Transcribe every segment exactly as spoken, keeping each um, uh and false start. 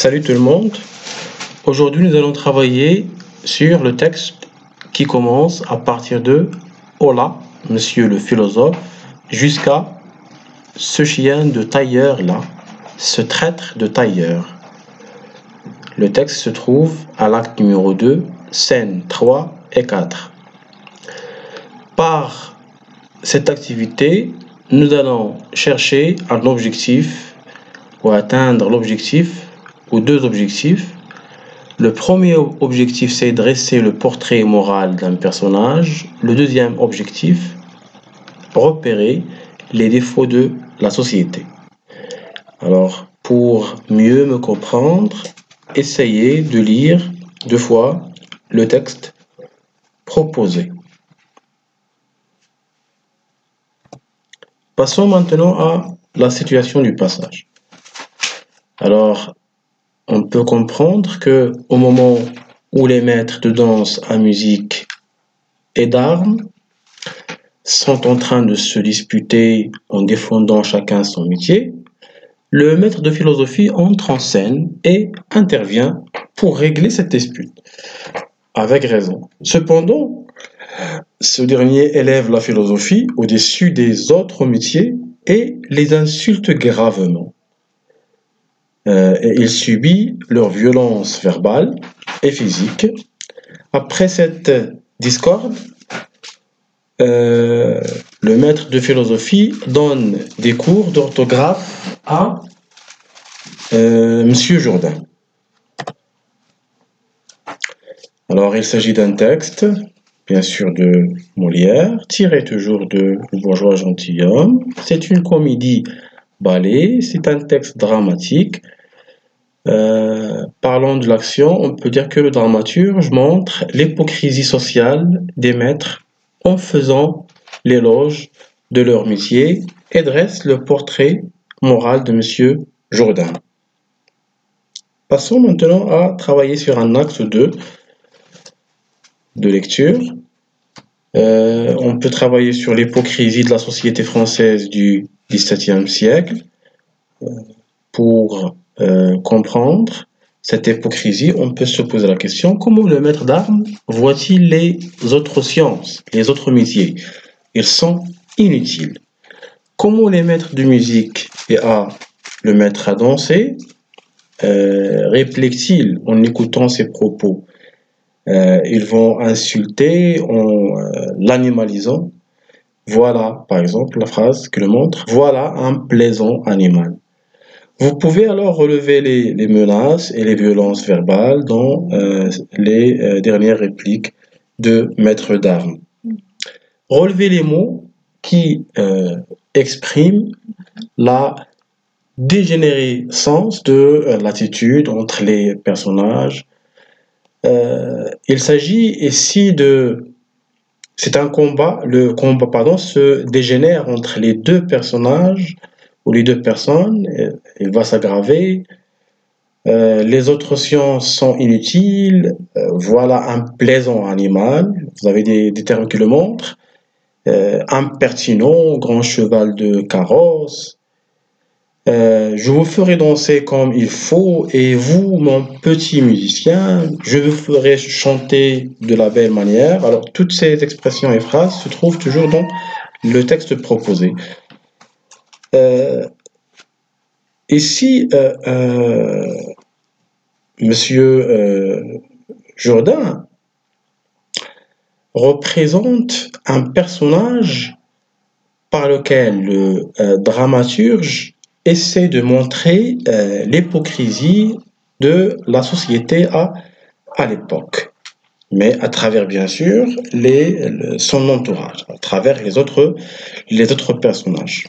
Salut tout le monde. Aujourd'hui, nous allons travailler sur le texte qui commence à partir de Hola, monsieur le philosophe, jusqu'à ce chien de tailleur là, ce traître de tailleur. Le texte se trouve à l'acte numéro deux, scènes trois et quatre. Par cette activité, nous allons chercher un objectif ou atteindre l'objectif ou deux objectifs. Le premier objectif, c'est dresser le portrait moral d'un personnage. Le deuxième objectif, repérer les défauts de la société. Alors, pour mieux me comprendre, essayez de lire deux fois le texte proposé. Passons maintenant à la situation du passage. Alors, on peut comprendre que au moment où les maîtres de danse à musique et d'armes sont en train de se disputer en défendant chacun son métier, le maître de philosophie entre en scène et intervient pour régler cette dispute. Avec raison. Cependant, ce dernier élève la philosophie au-dessus des autres métiers et les insulte gravement. Euh, et il subit leur violence verbale et physique. Après cette discorde, euh, le maître de philosophie donne des cours d'orthographe à euh, monsieur Jourdain. Alors, il s'agit d'un texte, bien sûr de Molière, tiré toujours de Le Bourgeois gentilhomme. C'est une comédie ballet, c'est un texte dramatique. Euh, parlant de l'action, on peut dire que le dramaturge montre l'hypocrisie sociale des maîtres en faisant l'éloge de leur métier et dresse le portrait moral de monsieur Jourdain. Passons maintenant à travailler sur un axe deux de lecture. Euh, on peut travailler sur l'hypocrisie de la société française du dix-septième siècle euh, pour euh, comprendre cette hypocrisie. On peut se poser la question: comment le maître d'armes voit-il les autres sciences, les autres métiers? Ils sont inutiles. Comment les maîtres de musique et à le maître à danser euh, répliquent-ils en écoutant ses propos? Euh, ils vont insulter en euh, l'animalisant. Voilà, par exemple, la phrase que le montre: voilà un plaisant animal. Vous pouvez alors relever les, les menaces et les violences verbales dans euh, les euh, dernières répliques de maître d'armes. Relevez les mots qui euh, expriment la dégénérescence de euh, l'attitude entre les personnages. Euh, il s'agit ici de... C'est un combat, le combat pardon, se dégénère entre les deux personnages ou les deux personnes, il va s'aggraver. Euh, les autres sciences sont inutiles. Euh, voilà un plaisant animal. Vous avez des, des termes qui le montrent. Euh, impertinent, grand cheval de carrosse. Euh, je vous ferai danser comme il faut, et vous, mon petit musicien, je vous ferai chanter de la belle manière. Alors, toutes ces expressions et phrases se trouvent toujours dans le texte proposé. Euh, ici, euh, euh, monsieur euh, Jourdain représente un personnage par lequel le euh, dramaturge essaie de montrer euh, l'hypocrisie de la société à, à l'époque, mais à travers bien sûr les, le, son entourage, à travers les autres, les autres personnages.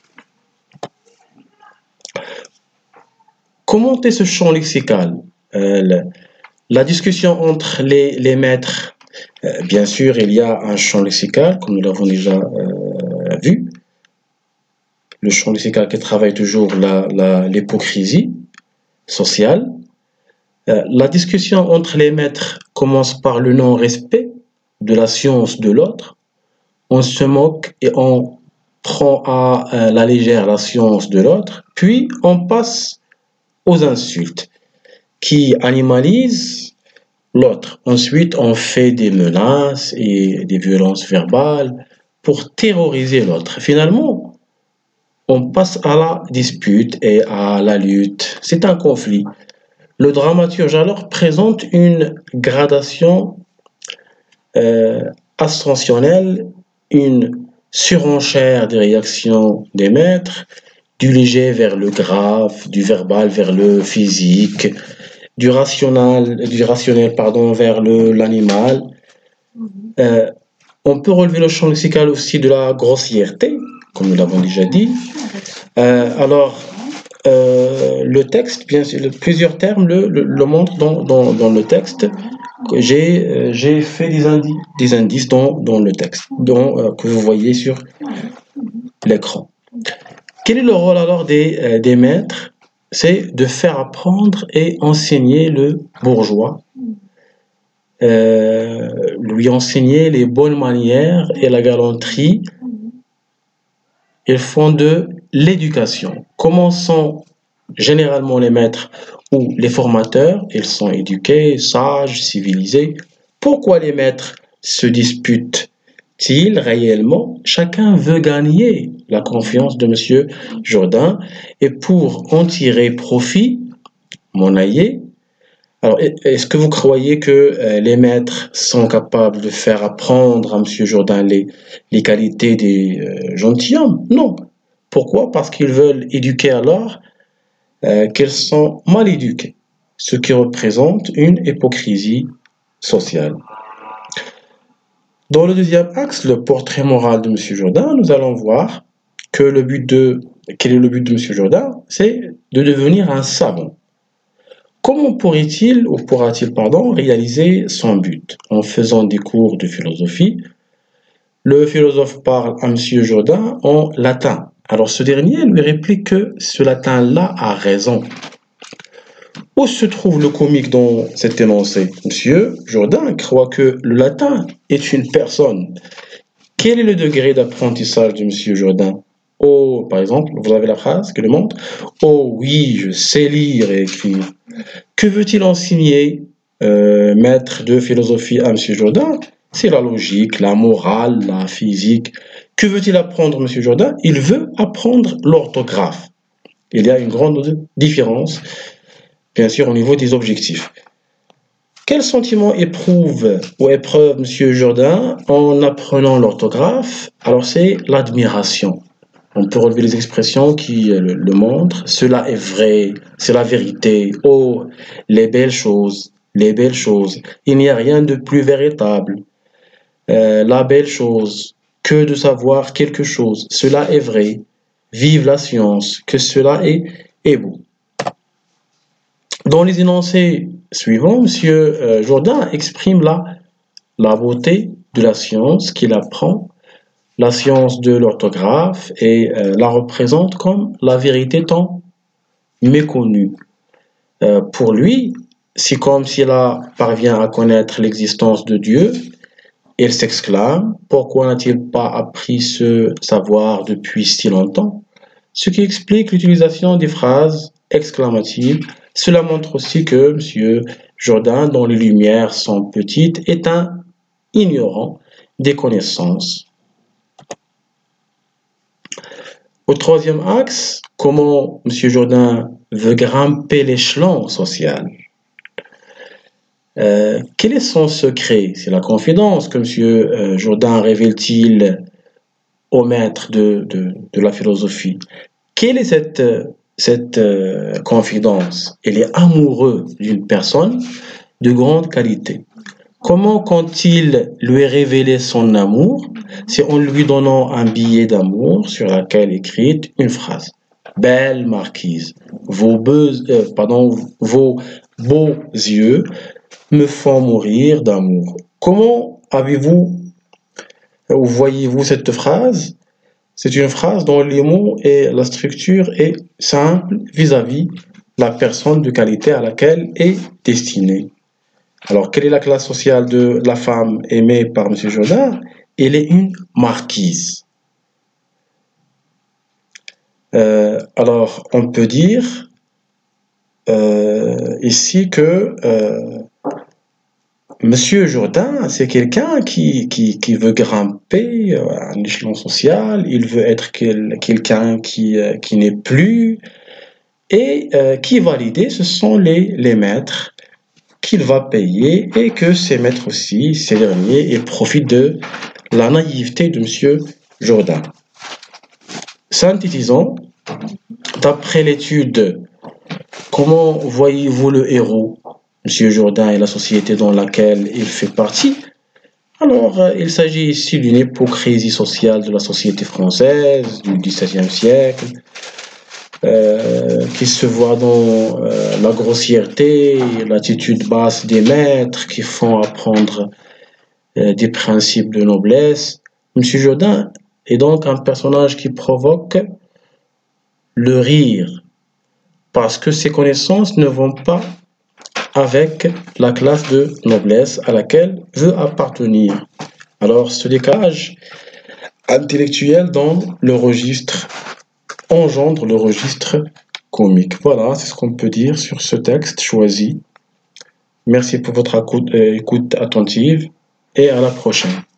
Comment est ce champ lexical? euh, la, la discussion entre les, les maîtres, euh, bien sûr il y a un champ lexical comme nous l'avons déjà euh, vu. Le champ lexical qui travaille toujours l'hypocrisie sociale. Euh, la discussion entre les maîtres commence par le non-respect de la science de l'autre. On se moque et on prend à euh, la légère la science de l'autre, puis on passe aux insultes. qui animalise l'autre. Ensuite, on fait des menaces et des violences verbales pour terroriser l'autre. Finalement, on passe à la dispute et à la lutte. C'est un conflit. Le dramaturge alors présente une gradation euh, ascensionnelle, une surenchère des réactions des maîtres, du léger vers le grave, du verbal vers le physique, du rationnel, du rationnel pardon, vers le, l'animal. Euh, on peut relever le champ lexical aussi de la grossièreté, comme nous l'avons déjà dit. Euh, alors, euh, le texte, bien sûr, le- plusieurs termes le, le, le montrent dans, dans, dans le texte. J'ai euh, j'ai fait des indices, des indices dans, dans le texte, dont, euh, que vous voyez sur l'écran. Quel est le rôle alors des, euh, des maîtres? C'est de faire apprendre et enseigner le bourgeois, euh, lui enseigner les bonnes manières et la galanterie. Ils font de l'éducation. Comment sont généralement les maîtres ou les formateurs? Ils sont éduqués, sages, civilisés. Pourquoi les maîtres se disputent-ils réellement? Chacun veut gagner la confiance de Monsieur Jourdain et pour en tirer profit, monnayer. Alors, est-ce que vous croyez que euh, les maîtres sont capables de faire apprendre à Monsieur Jourdain les, les qualités des euh, gentilshommes? Non. Pourquoi? Parce qu'ils veulent éduquer alors euh, qu'ils sont mal éduqués, ce qui représente une hypocrisie sociale. Dans le deuxième axe, le portrait moral de Monsieur Jourdain, nous allons voir que le but de, quel est le but de Monsieur Jourdain? C'est de devenir un savant. Comment pourrait-il, ou pourra-t-il, pardon, réaliser son but? En faisant des cours de philosophie. Le philosophe parle à Monsieur Jourdain en latin. Alors ce dernier lui réplique que ce latin-là a raison. Où se trouve le comique dans cet énoncé? Monsieur Jourdain croit que le latin est une personne. Quel est le degré d'apprentissage de Monsieur Jourdain? Oh, par exemple, vous avez la phrase qui le montre. Oh oui, je sais lire et écrire. Que veut-il enseigner, euh, maître de philosophie à Monsieur Jourdain? C'est la logique, la morale, la physique. Que veut-il apprendre, Monsieur Jourdain? Il veut apprendre l'orthographe. Il y a une grande différence, bien sûr, au niveau des objectifs. Quel sentiment éprouve ou épreuve Monsieur Jourdain en apprenant l'orthographe? Alors c'est l'admiration. On peut relever les expressions qui le, le montrent. Cela est vrai, c'est la vérité. Oh, les belles choses, les belles choses. Il n'y a rien de plus véritable. Euh, la belle chose, que de savoir quelque chose. Cela est vrai. Vive la science, que cela est, est beau. Dans les énoncés suivants, Monsieur euh, Jourdain exprime la, la beauté de la science qu'il apprend, la science de l'orthographe, et euh, la représente comme la vérité tant méconnue. Euh, pour lui, c'est comme s'il a parvient à connaître l'existence de Dieu. Il s'exclame, pourquoi n'a-t-il pas appris ce savoir depuis si longtemps? Ce qui explique l'utilisation des phrases exclamatives. Cela montre aussi que Monsieur Jourdain, dont les lumières sont petites, est un ignorant des connaissances. Au troisième axe, comment Monsieur Jourdain veut grimper l'échelon social? Euh, quel est son secret? C'est la confidence que Monsieur euh, Jourdain révèle-t-il au maître de, de, de la philosophie? Quelle est cette, cette euh, confidence? Il est amoureux d'une personne de grande qualité. Comment quand-il lui révélé son amour? C'est en lui donnant un billet d'amour sur lequel est écrite une phrase. Belle marquise, vos, beaux, euh, pardon, vos beaux yeux me font mourir d'amour. Comment avez-vous, ou voyez-vous cette phrase? C'est une phrase dont les mots et la structure est simple vis-à-vis la personne de qualité à laquelle est destinée. Alors, quelle est la classe sociale de la femme aimée par M. Jourdain? Elle est une marquise. Euh, alors, on peut dire euh, ici que euh, Monsieur Jourdain, c'est quelqu'un qui, qui, qui veut grimper à un échelon social, il veut être quel, quelqu'un qui, euh, qui n'est plus, et euh, qui va l'aider, ce sont les, les maîtres qu'il va payer, et que ces maîtres aussi, ces derniers, ils profitent de la naïveté de Monsieur Jourdain. Synthétisons, d'après l'étude, comment voyez-vous le héros, Monsieur Jourdain, et la société dans laquelle il fait partie? Alors, euh, il s'agit ici d'une hypocrisie sociale de la société française du dix-septième siècle, euh, qui se voit dans euh, la grossièreté, l'attitude basse des maîtres qui font apprendre euh, des principes de noblesse. Monsieur Jourdain est donc un personnage qui provoque le rire, parce que ses connaissances ne vont pas avec la classe de noblesse à laquelle veut appartenir. Alors, ce décalage intellectuel dans le registre engendre le registre comique. Voilà, c'est ce qu'on peut dire sur ce texte choisi. Merci pour votre écoute attentive et à la prochaine.